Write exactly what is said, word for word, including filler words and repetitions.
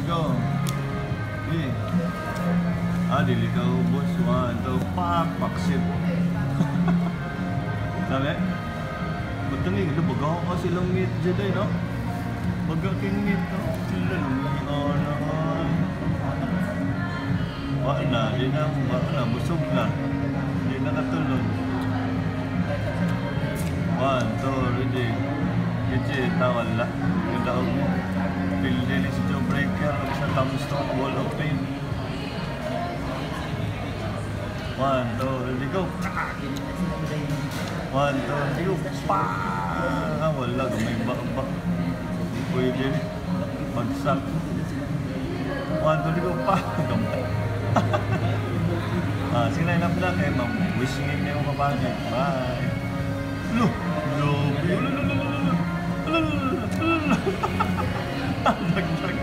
go. Eh. Ah, dili ka ubos. One, two, pak, paksit. Sabi? Betul ni, kita pegang kau silang meet je dah, no? Pegang king meet tu. Sila ni, oh, no. Wak na, dia nak, wak na, busuk na. Dia nak katulun. One, two, ready. Kecil, tawal lah. Kita umu. Pilih ni si Joe Breaker sa Tombstone Wall of Fame. One, two, ready, go! One, two, ready, go! Paaaaaa! Wala, may bak-bak. Hindi pwede ni. Bagsak. One, two, ready, go! Paaaaaa! Gamay. Ah, sige na inap lang eh, ma'am. Wishing na yung kapangit. Bye! Lo! Lo! Lo! Lo! Lo! Lo! Lo! Lo! Lo! Lo!